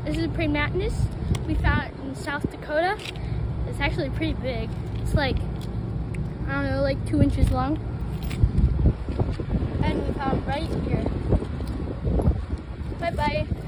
This is a praying mantis we found in South Dakota. It's actually pretty big. It's like, I don't know, like 2 inches long. And we found it right here. Bye-bye.